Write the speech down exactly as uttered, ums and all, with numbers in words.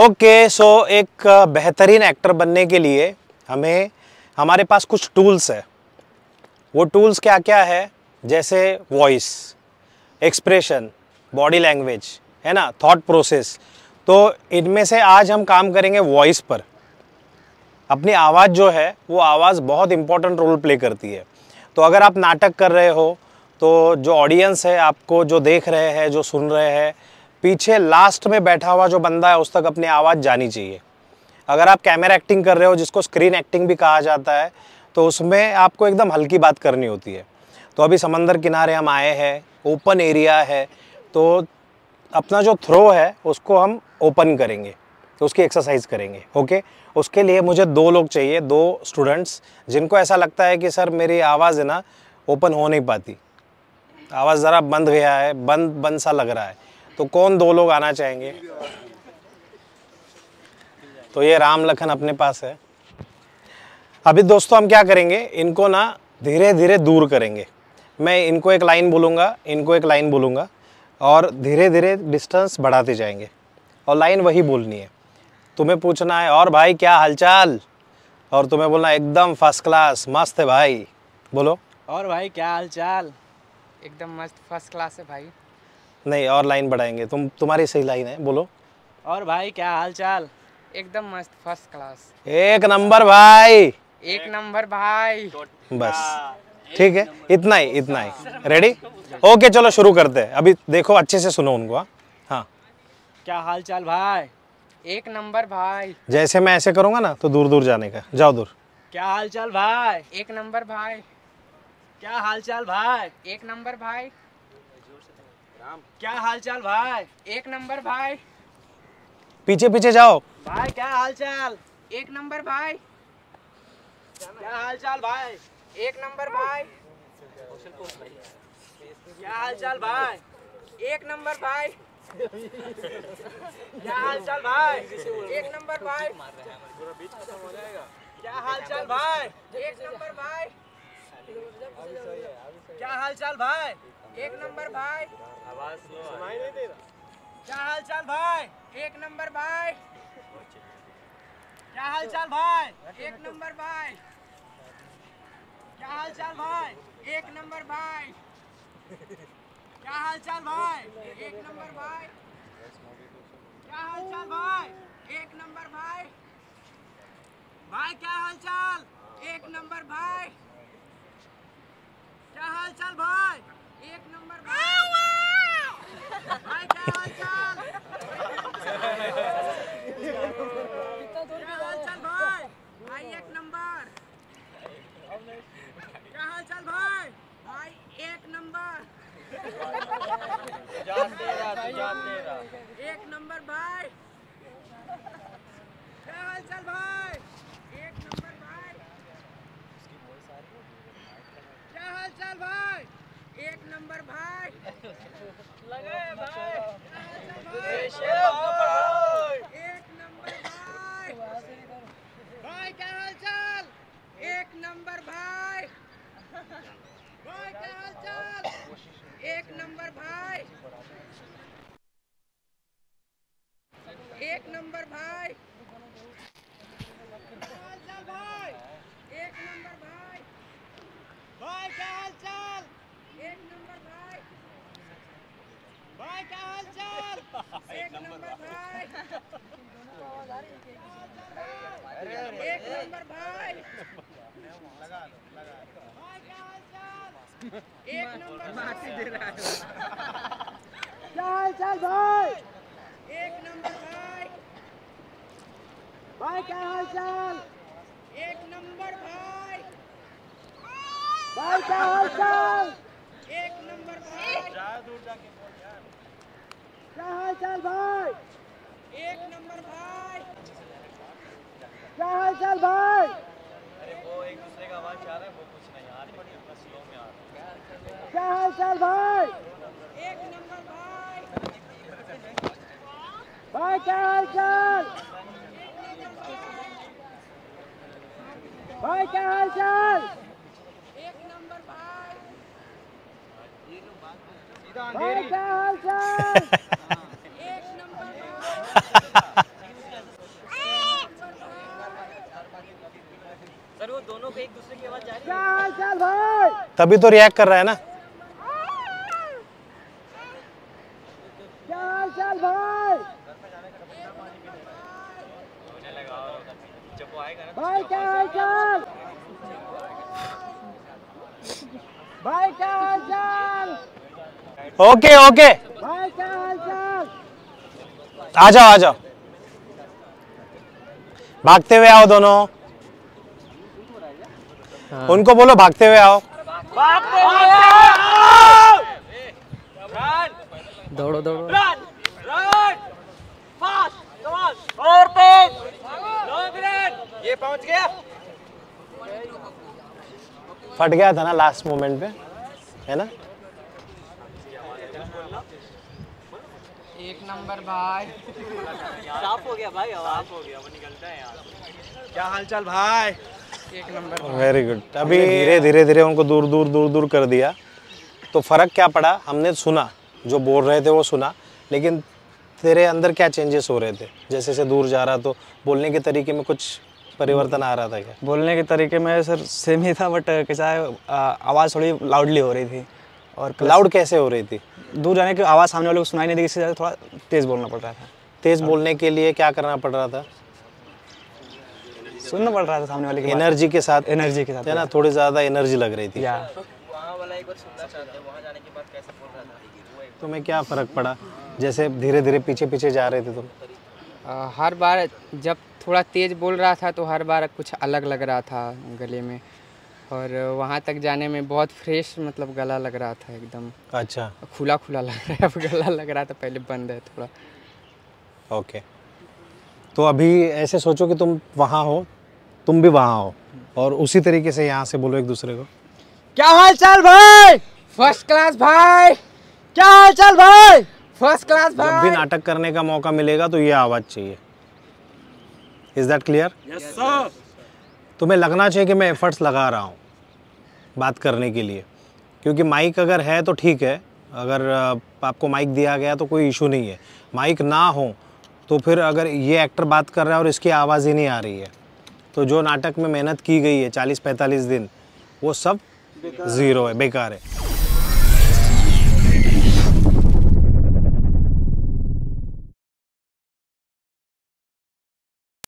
Okay so एक बेहतरीन actor बनने के लिए हमें हमारे पास कुछ टूल्स है। वो टूल्स क्या क्या है, जैसे वॉइस, एक्सप्रेशन, बॉडी लैंग्वेज, है ना, थॉट प्रोसेस। तो इनमें से आज हम काम करेंगे वॉइस पर। अपनी आवाज़ जो है वो आवाज़ बहुत इंपॉर्टेंट रोल प्ले करती है। तो अगर आप नाटक कर रहे हो तो जो ऑडियंस है, आपको जो देख रहे हैं, जो सुन रहे हैं, पीछे लास्ट में बैठा हुआ जो बंदा है उस तक अपनी आवाज़ जानी चाहिए। अगर आप कैमरा एक्टिंग कर रहे हो, जिसको स्क्रीन एक्टिंग भी कहा जाता है, तो उसमें आपको एकदम हल्की बात करनी होती है। तो अभी समंदर किनारे हम आए हैं, ओपन एरिया है, तो अपना जो थ्रो है उसको हम ओपन करेंगे, तो उसकी एक्सरसाइज करेंगे। ओके, उसके लिए मुझे दो लोग चाहिए, दो स्टूडेंट्स जिनको ऐसा लगता है कि सर मेरी आवाज़ है ना ओपन हो नहीं पाती, आवाज़ ज़रा बंद गया है, बंद बंद सा लग रहा है। तो कौन दो लोग आना चाहेंगे? तो ये राम लखन अपने पास है। अभी दोस्तों हम क्या करेंगे, इनको ना धीरे धीरे दूर करेंगे। मैं इनको एक लाइन बोलूँगा, इनको एक लाइन बोलूँगा, और धीरे धीरे डिस्टेंस बढ़ाते जाएंगे, और लाइन वही बोलनी है। तुम्हें पूछना है और भाई क्या हालचाल, और तुम्हें बोलना एकदम फर्स्ट क्लास, मस्त है भाई। बोलो और भाई क्या हालचाल, एकदम मस्त फर्स्ट क्लास है भाई। नहीं, और लाइन बढ़ाएंगे, तुम तुम्हारी सही लाइन है, बोलो और भाई क्या हालचाल, एकदम मस्त फर्स्ट क्लास, एक नंबर भाई, एक नंबर भाई। बस ठीक है, इतना ही इतना ही। रेडी? ओके चलो शुरू करते हैं। अभी देखो अच्छे से सुनो उनको। हाँ, क्या हालचाल भाई, एक नंबर भाई। जैसे मैं ऐसे करूँगा ना तो दूर दूर जाने का, जाओ दूर। क्या हालचाल भाई, एक नंबर भाई। क्या हालचाल भाई, एक नंबर भाई। क्या हालचाल भाई, एक नंबर भाई। पीछे पीछे जाओ भाई क्या हालचाल, एक नंबर भाई। क्या हालचाल भाई, एक नंबर भाई। क्या हालचाल भाई, एक नंबर भाई। क्या हालचाल भाई, एक नंबर भाई। क्या हालचाल भाई, एक नंबर भाई। क्या हालचाल भाई, एक नंबर भाई। आवाज सुनाई नहीं दे रहा। क्या हालचाल भाई, एक नंबर भाई। क्या हालचाल भाई, एक नंबर भाई। क्या हालचाल भाई, एक नंबर भाई। क्या हालचाल भाई, एक नंबर भाई। क्या हालचाल भाई, एक नंबर भाई। भाई क्या हालचाल, एक नंबर भाई। क्या हालचाल भाई, एक नंबर भाई। भाई क्या हालचाल, क्या हालचाल भाई, भाई एक नंबर। क्या हालचाल भाई, भाई एक नंबर। एक नंबर भाई। क्या हालचाल भाई, एक नंबर भाई। क्या हालचाल भाई, एक नंबर भाई। लगे भाई, एक नंबर भाई। भाई क्या हालचाल, एक नंबर भाई। भाई क्या हालचाल, एक नंबर भाई। एक नंबर भाई। क्या हालचाल भाई, एक नंबर भाई। भाई क्या हालचाल, एक नंबर भाई। भाई क्या हालचाल, एक नंबर भाई। एक नंबर भाई। भाई क्या हालचाल, एक नंबर भाई। क्या हालचाल भाई, एक नंबर भाई। भाई क्या हालचाल, एक नंबर भाई। भाई क्या हालचाल, एक नंबर भाई। क्या हालचाल भाई, एक नंबर भाई। क्या हालचाल भाई। अरे वो एक दूसरे का आवाज आ रहा है, वो कुछ नहीं आ रही, अपना स्लो में आ रहा है। क्या हालचाल भाई, एक नंबर भाई। भाई क्या हालचाल, भाई क्या हालचाल, एक नंबर भाई। भाई क्या हालचाल, एक नंबर भाई। तभी तो रिएक्ट कर रहा है ना। क्या हाल चाल भाई? भाई क्या हाल चाल? भाई क्या हाल चाल? ओके ओके, भाई क्या हाल चाल? आ जाओ आ जाओ, भागते हुए आओ दोनों। हाँ। उनको बोलो भागते हुए आओ। भागते हुए दौड़ो दौड़ो। Run run fast come on और तेज लॉन्ग रन। ये पहुंच गया। फट गया था ना लास्ट मोमेंट पे, है ना। एक नंबर भाई, साफ हो गया भाई, साफ हो गया, वो निकलता है यार। क्या हालचाल भाई? एक नंबर। Very good. अभी धीरे धीरे धीरे उनको दूर दूर दूर दूर कर दिया, तो फर्क क्या पड़ा? हमने सुना, जो बोल रहे थे वो सुना, लेकिन तेरे अंदर क्या चेंजेस हो रहे थे? जैसे जैसे दूर जा रहा तो बोलने के तरीके में कुछ परिवर्तन आ रहा था क्या? बोलने के तरीके में सर सेम ही था, बट कैसा है, आवाज़ थोड़ी लाउडली हो रही थी। और लाउड कैसे हो रही थी? दूर जाने की आवाज़ सामने वाले को सुनाई नहीं दी, इससे ज़्यादा थोड़ा तेज़ बोलना पड़ रहा था। तेज़ बोलने के लिए क्या करना पड़ रहा था? सुनना पड़ रहा था सामने वाले की बात। एनर्जी के साथ, एनर्जी के साथ है ना, थोड़ी ज़्यादा एनर्जी लग रही थी। या वहाँ वाला एक बार सुनना चाहते हैं, वहाँ जाने के बाद कैसे बोल रहा था? तुम्हें क्या फ़र्क पड़ा जैसे धीरे धीरे पीछे पीछे जा रहे थे तुम? आ, हर बार जब थोड़ा तेज़ बोल रहा था तो हर बार कुछ अलग लग रहा था गले में, और वहाँ तक जाने में बहुत फ्रेश मतलब गला लग रहा था, एकदम अच्छा, खुला खुला लग रहा है। अब गला लग रहा था, पहले बंद है थोड़ा। ओके। तो अभी ऐसे सोचो कि तुम वहाँ हो, तुम भी वहाँ हो, और उसी तरीके से यहाँ से बोलो एक दूसरे को। क्या हाल चाल भाई? फर्स्ट क्लास भाई। क्या हाल चाल भाई? फर्स्ट क्लास जब भी भाई। नाटक करने का मौका मिलेगा तो ये आवाज़ चाहिए। Is that clear? Yes sir. तुम्हें लगना चाहिए कि मैं एफर्ट्स लगा रहा हूँ बात करने के लिए, क्योंकि माइक अगर है तो ठीक है, अगर आपको माइक दिया गया तो कोई इशू नहीं है। माइक ना हो तो फिर अगर ये एक्टर बात कर रहा है और इसकी आवाज़ ही नहीं आ रही है, तो जो नाटक में मेहनत की गई है चालीस पैंतालीस दिन, वो सब ज़ीरो है, बेकार है।